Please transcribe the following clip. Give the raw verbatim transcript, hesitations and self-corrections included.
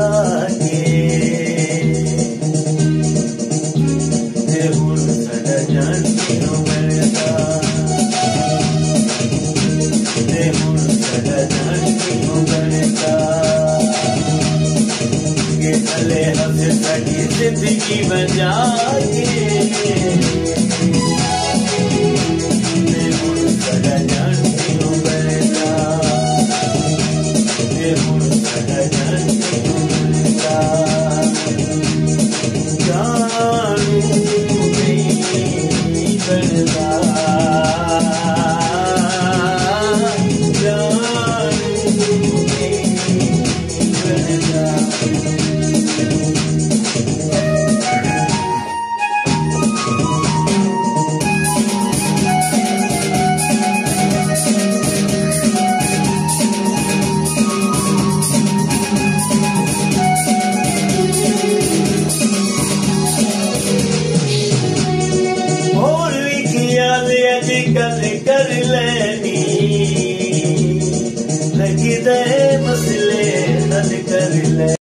के ते हुण साडा जानी नो बनदा ते हुण साडा जानी नो बनदा के भले हसे साडी जिंदगी बचा के ते हुण साडा जानी नो बनदा ते हुण साडा जानी नो बनदा जानू नहीं बनदा जानू नहीं बनदा गल कर लेनी लगी दे मसले हल कर ले।